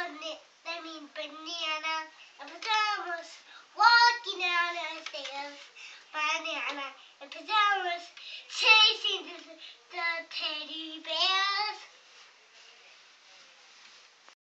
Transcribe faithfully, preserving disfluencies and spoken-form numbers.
Bana- I mean banana and pajamas walking down a